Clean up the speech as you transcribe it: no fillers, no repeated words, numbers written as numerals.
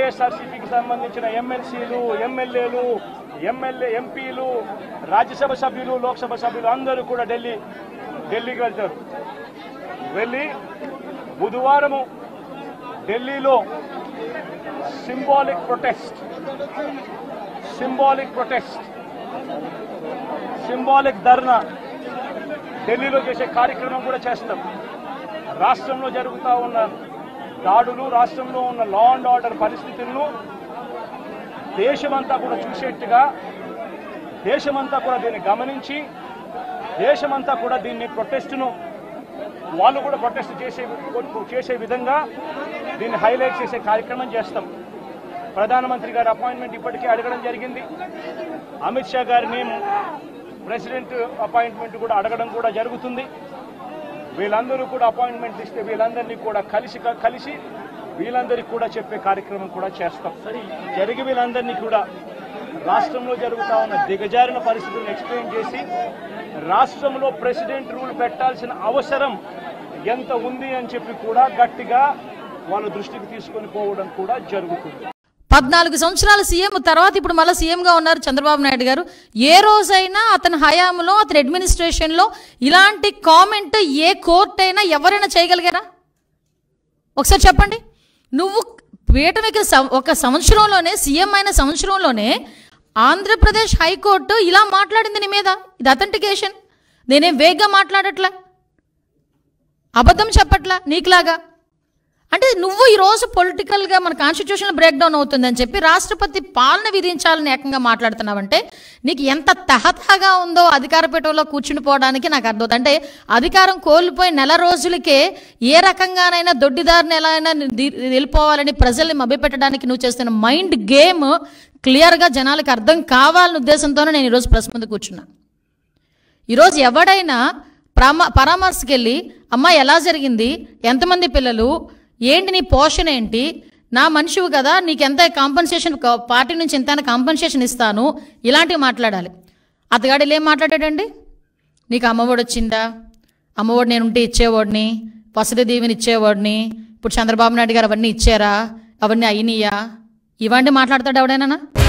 వైఎస్ఆర్సీపీకి సంబంధించిన ఎమ్మెల్సీలు, ఎమ్మెల్యేలు, ఎంపీలు, రాజ్యసభ సభ్యులు, లోక్సభ సభ్యులు అందరూ కూడా ఢిల్లీకి వెళ్తారు. వెళ్ళి బుధవారము ఢిల్లీలో సింబాలిక్ ప్రొటెస్ట్, సింబాలిక్ ధర్నా ఢిల్లీలో చేసే కార్యక్రమం కూడా చేస్తాం. రాష్ట్రంలో జరుగుతూ ఉన్న దాడులు, రాష్ట్రంలో ఉన్న లా అండ్ ఆర్డర్ పరిస్థితులను దేశమంతా కూడా చూసేట్టుగా, దేశమంతా కూడా దీన్ని గమనించి, దేశమంతా కూడా దీన్ని ప్రొటెస్ట్ను వాళ్ళు కూడా ప్రొటెస్ట్ చేసే విధంగా దీన్ని హైలైట్ చేసే కార్యక్రమం చేస్తాం. ప్రధానమంత్రి గారి అపాయింట్మెంట్ ఇప్పటికే అడగడం జరిగింది. అమిత్ షా గారిని ప్రెసిడెంట్ అపాయింట్మెంట్ కూడా అడగడం కూడా జరుగుతుంది. వీళ్ళందరూ కూడా అపాయింట్మెంట్ ఇస్తే వీళ్ళందరినీ కూడా కలిసి వీళ్ళందరికీ కూడా చెప్పే కార్యక్రమం కూడా చేస్తాం. జరిగి వీళ్ళందరినీ కూడా రాష్ట్రంలో జరుగుతూ ఉన్న దిగజారిన పరిస్థితులను ఎక్స్ప్లెయిన్ చేసి, రాష్ట్రంలో ప్రెసిడెంట్ రూల్ పెట్టాల్సిన అవసరం ఎంత ఉంది అని చెప్పి కూడా గట్టిగా వాళ్ళ దృష్టికి తీసుకొని పోవడం కూడా జరుగుతుంది. 14 సంవత్సరాల సీఎం తర్వాత ఇప్పుడు మళ్ళీ సీఎంగా ఉన్నారు చంద్రబాబు నాయుడు గారు. ఏ రోజైనా అతని హయాంలో, అతని అడ్మినిస్ట్రేషన్లో ఇలాంటి కామెంట్ ఏ కోర్టు అయినా ఎవరైనా చేయగలిగారా? ఒకసారి చెప్పండి. నువ్వు పీఠమికి ఒక సంవత్సరంలోనే, సీఎం అయిన సంవత్సరంలోనే ఆంధ్రప్రదేశ్ హైకోర్టు ఇలా మాట్లాడింది నీ మీద. ఇది అథెంటికేషన్. నేనేం వేగ్గా మాట్లాడట్లా, అబద్ధం చెప్పట్లా నీకులాగా. అంటే నువ్వు ఈరోజు పొలిటికల్గా మన కాన్స్టిట్యూషన్ బ్రేక్ డౌన్ అవుతుందని చెప్పి రాష్ట్రపతి పాలన విధించాలని ఏకంగా మాట్లాడుతున్నావంటే నీకు ఎంత తహతహగా ఉందో అధికార పీఠంలో కూర్చుని పోవడానికి నాకు అర్థం. అంటే అధికారం కోల్పోయి నెల రోజులకే ఏ రకంగానైనా దొడ్డిదారిని ఎలా అయినా వెళ్ళిపోవాలని ప్రజల్ని మభ్యపెట్టడానికి నువ్వు చేస్తున్న మైండ్ గేమ్ క్లియర్గా జనాలకు అర్థం కావాలనే ఉద్దేశంతోనే నేను ఈరోజు ప్రెస్ ముందు కూర్చున్నా. ఈరోజు ఎవడైనా పరామర్శకి వెళ్ళి అమ్మ ఎలా జరిగింది, ఎంతమంది పిల్లలు, ఏంటి నీ పోషణ ఏంటి, నా మనిషివు కదా, నీకెంత కాంపన్సేషన్, పార్టీ నుంచి ఎంత కాంపన్సేషన్ ఇస్తాను, ఇలాంటివి మాట్లాడాలి. అతగాడు ఏం మాట్లాడాడండి? నీకు అమ్మఒడి వచ్చిందా? అమ్మఒడి నేను ఉంటే ఇచ్చేవాడిని, వసతి దీవెని ఇచ్చేవాడిని, ఇప్పుడు చంద్రబాబు నాయుడు గారు అవన్నీ ఇచ్చారా, అవన్నీ అయినాయా, ఇవన్నీ మాట్లాడతాడు ఎవడైనా?